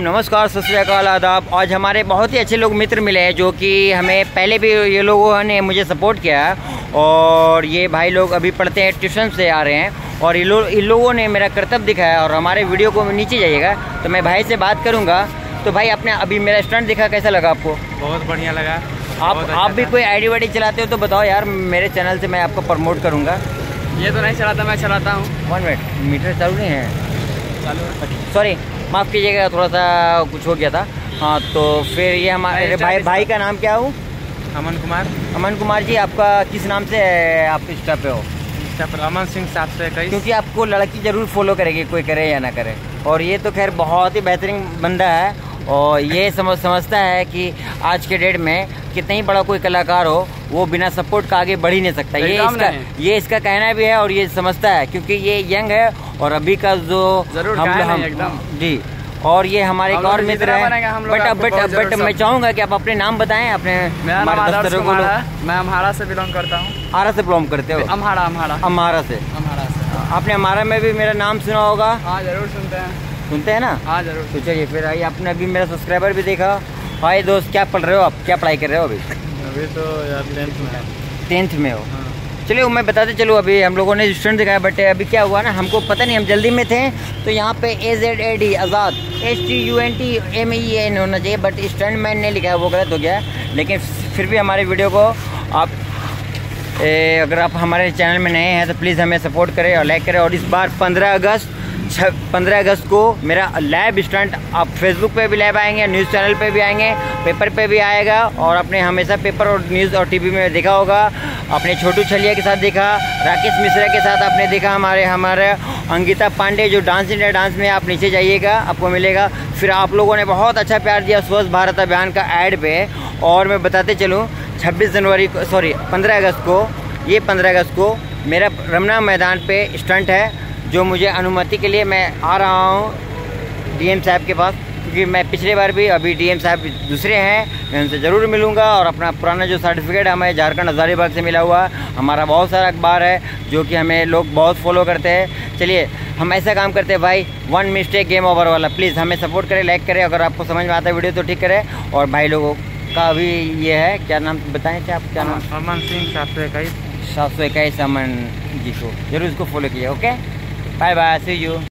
नमस्कार, सत श्री अकाल, आदाब। आज हमारे बहुत ही अच्छे लोग मित्र मिले हैं जो कि हमें पहले भी ये लोगों ने मुझे सपोर्ट किया है। और ये भाई लोग अभी पढ़ते हैं, ट्यूशन से आ रहे हैं और इन लोगों ने मेरा कर्तव्य दिखाया। और हमारे वीडियो को नीचे जाइएगा तो मैं भाई से बात करूँगा। तो भाई आपने अभी मेरा स्टंट देखा, कैसा लगा आपको? बहुत बढ़िया लगा। आप भी कोई आईडी वाईडी चलाते हो तो बताओ यार, मेरे चैनल से मैं आपको प्रमोट करूँगा। ये तो नहीं चलाता, मैं चलाता हूँ। 1 मिनट, मीटर चालू नहीं है? चालू है। सॉरी, माफ़ कीजिएगा, थोड़ा सा कुछ हो गया था। हाँ, तो फिर ये हमारे भाई का नाम क्या हो? अमन कुमार। अमन कुमार जी, आपका किस नाम से आप इंस्टा पे हो? इंस्टा पर अमन सिंह 721। क्योंकि आपको लड़की ज़रूर फॉलो करेगी, कोई करे या ना करे। और ये तो खैर बहुत ही बेहतरीन बंदा है और ये समझता है कि आज के डेट में कितना ही बड़ा कोई कलाकार हो, वो बिना सपोर्ट का आगे बढ़ ही नहीं सकता। ये इसका कहना भी है और ये समझता है, क्योंकि ये यंग है और अभी का जो हम एकदम जी। और ये हमारे एक और मित्र हैं। बट मैं चाहूँगा कि आप अपने नाम बताएं अपने। मैं अम्हाड़ा से बिलोंग करता हूँ। आरा से बिलोंग करते हो? अम्हाड़ा से। आपने अम्हाड़ा में भी मेरा नाम सुना होगा? हाँ, जरूर सुनते हैं ना? हाँ जरूर। तो चलिए फिर आइए, आपने अभी मेरा सब्सक्राइबर भी देखा। भाई दोस्त, क्या पढ़ रहे हो आप? क्या पढ़ाई कर रहे हो अभी? अभी तो यार 10th में है। 10th में हो? हाँ। चलिए मैं बताते चलो, अभी हम लोगों ने स्टूडेंट दिखाया, बट अभी क्या हुआ ना, हमको पता नहीं, हम जल्दी में थे तो यहाँ पे AZAD आज़ाद STUNTMEN होना चाहिए, बट स्टूडेंट मैन नहीं लिखा है, वो गलत हो गया। लेकिन फिर भी हमारे वीडियो को आप अगर आप हमारे चैनल में नए हैं तो प्लीज़ हमें सपोर्ट करें और लाइक करें। और इस बार 15 अगस्त को मेरा लाइव स्टंट आप फेसबुक पे भी लाइव आएंगे, न्यूज़ चैनल पे भी आएंगे, पेपर पे भी आएगा। और आपने हमेशा पेपर और न्यूज़ और टीवी में देखा होगा, आपने छोटू छलिया के साथ देखा, राकेश मिश्रा के साथ आपने देखा, हमारे अंकिता पांडे जो डांस इंडिया डांस में, आप नीचे जाइएगा आपको मिलेगा। फिर आप लोगों ने बहुत अच्छा प्यार दिया स्वच्छ भारत अभियान का ऐड पे। और मैं बताते चलूँ 15 अगस्त को मेरा रमना मैदान पे स्टंट है, जो मुझे अनुमति के लिए मैं आ रहा हूँ DM साहब के पास, क्योंकि मैं पिछले बार भी, अभी DM साहब दूसरे हैं, मैं उनसे ज़रूर मिलूँगा। और अपना पुराना जो सर्टिफिकेट हमें झारखंड हज़ारीबाग से मिला हुआ, हमारा बहुत सारा अखबार है जो कि हमें लोग बहुत फॉलो करते हैं। चलिए हम ऐसा काम करते हैं भाई, 1 मिस्टेक गेम ओवर वाला। प्लीज़ हमें सपोर्ट करें, लाइक करें, अगर आपको समझ में आता है वीडियो तो ठीक करें। और भाई लोगों का भी ये है, क्या नाम बताएं थे आप? क्या नाम? अमन सिंह 721 अमन जी को जरूर इसको फॉलो किया। Okay, bye bye, see you.